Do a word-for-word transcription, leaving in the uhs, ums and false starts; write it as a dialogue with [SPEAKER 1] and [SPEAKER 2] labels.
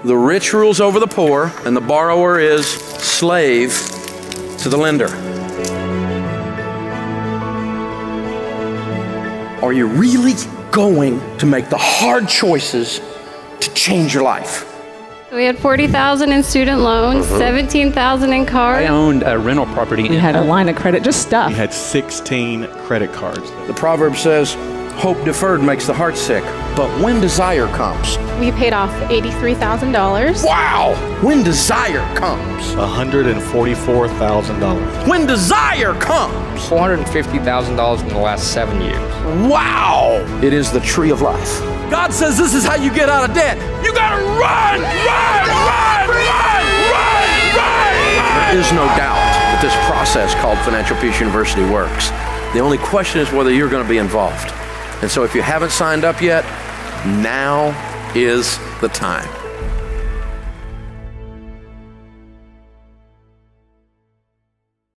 [SPEAKER 1] The rich rules over the poor, and the borrower is slave to the lender. Are you really going to make the hard choices to change your life?
[SPEAKER 2] We had forty thousand dollars in student loans, uh-huh. seventeen thousand dollars in cars.
[SPEAKER 3] I owned a rental property.
[SPEAKER 4] We had a line of credit, just stuff.
[SPEAKER 5] We had sixteen credit cards.
[SPEAKER 1] The proverb says, hope deferred makes the heart sick, but when desire comes.
[SPEAKER 6] We paid off eighty-three thousand dollars.
[SPEAKER 1] Wow! When desire comes.
[SPEAKER 5] one hundred forty-four thousand dollars.
[SPEAKER 1] When desire comes.
[SPEAKER 7] four hundred fifty thousand dollars in the last seven years.
[SPEAKER 1] Wow! It is the tree of life. God says this is how you get out of debt. You gotta run, run, run, run, run, run! There is no doubt that this process called Financial Peace University works. The only question is whether you're gonna be involved. And so if you haven't signed up yet, now is the time.